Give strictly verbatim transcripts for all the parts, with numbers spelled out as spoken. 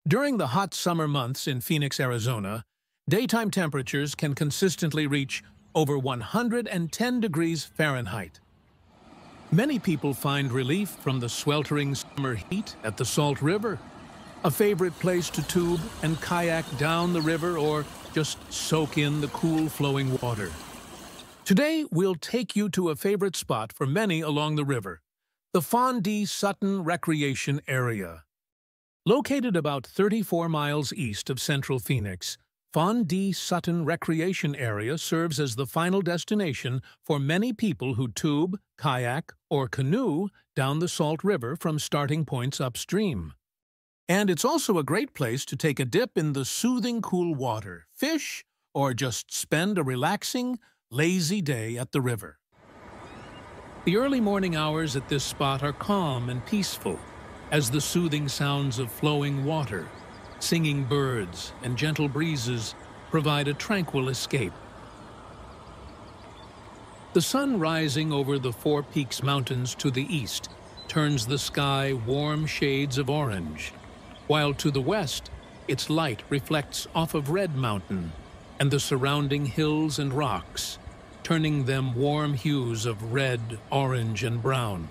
During the hot summer months in Phoenix, Arizona, daytime temperatures can consistently reach over one hundred ten degrees Fahrenheit. Many people find relief from the sweltering summer heat at the Salt River, a favorite place to tube and kayak down the river or just soak in the cool flowing water. Today, we'll take you to a favorite spot for many along the river, the Fondé-Sutton Recreation Area. Located about thirty-four miles east of central Phoenix, Fondé-Sutton Recreation Area serves as the final destination for many people who tube, kayak, or canoe down the Salt River from starting points upstream. And it's also a great place to take a dip in the soothing cool water, fish, or just spend a relaxing, lazy day at the river. The early morning hours at this spot are calm and peaceful, as the soothing sounds of flowing water, singing birds, and gentle breezes provide a tranquil escape. The sun rising over the Four Peaks Mountains to the east turns the sky warm shades of orange, while to the west, its light reflects off of Red Mountain and the surrounding hills and rocks, turning them warm hues of red, orange, and brown.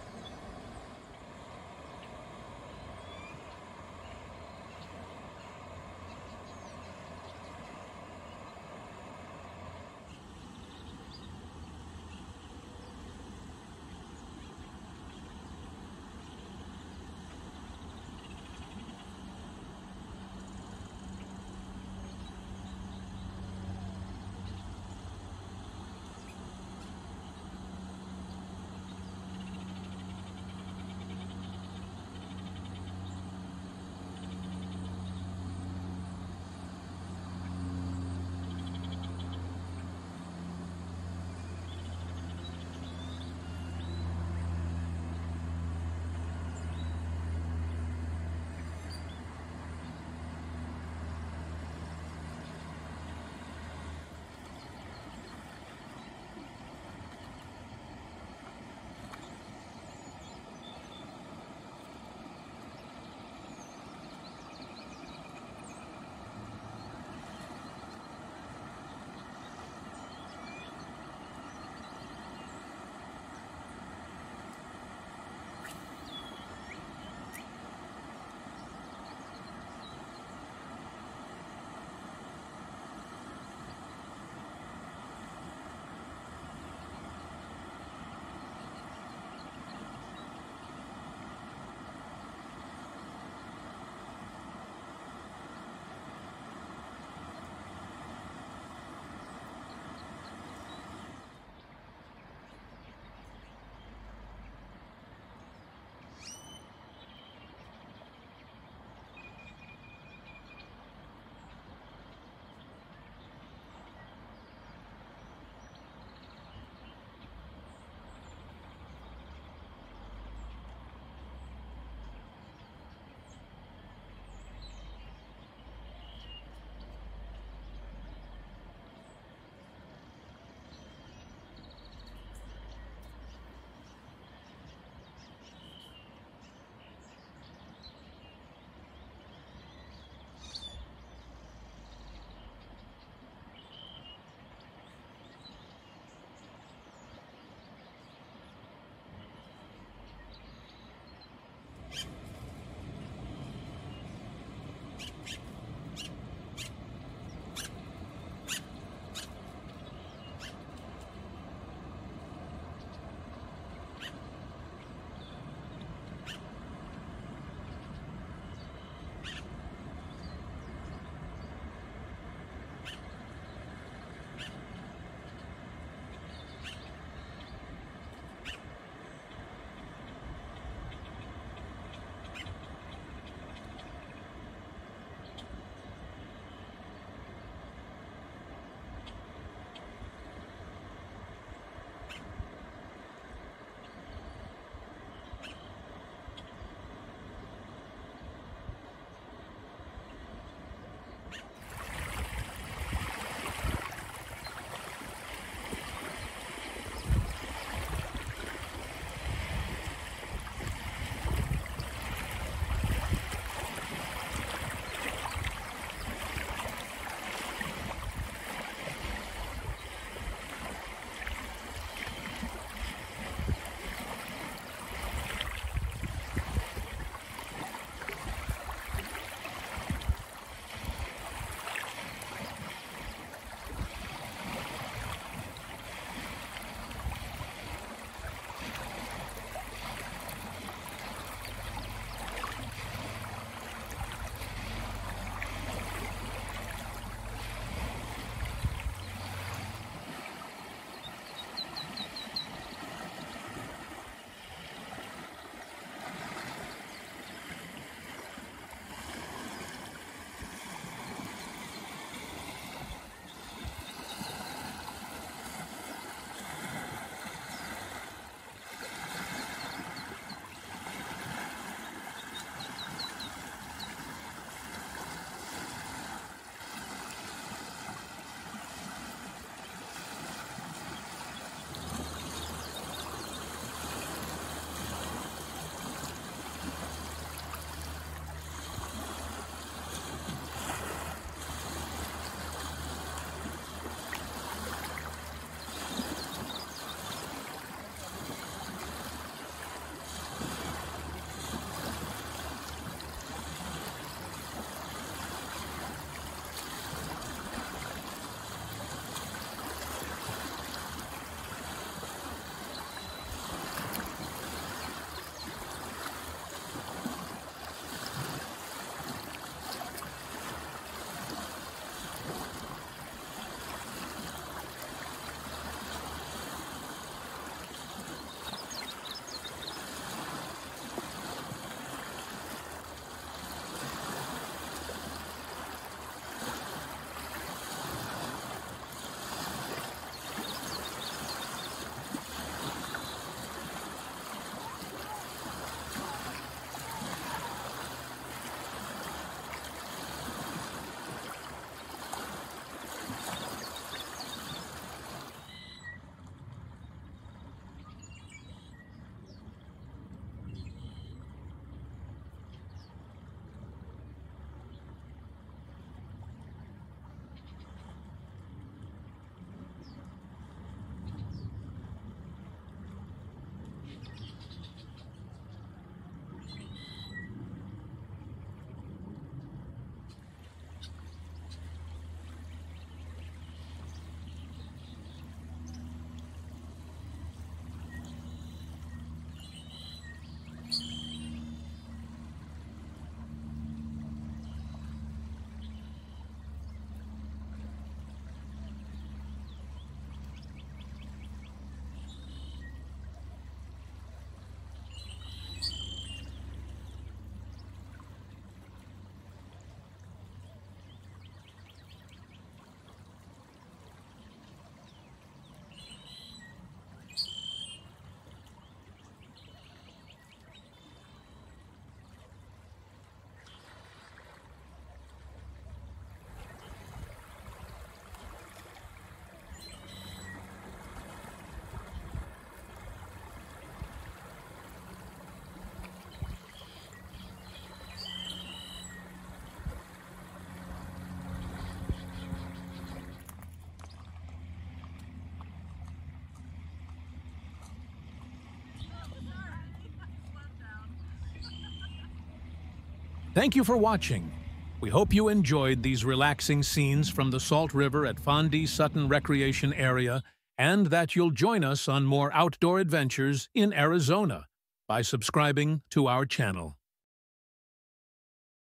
Thank you for watching. We hope you enjoyed these relaxing scenes from the Salt River at Fondie Sutton Recreation Area and that you'll join us on more outdoor adventures in Arizona by subscribing to our channel.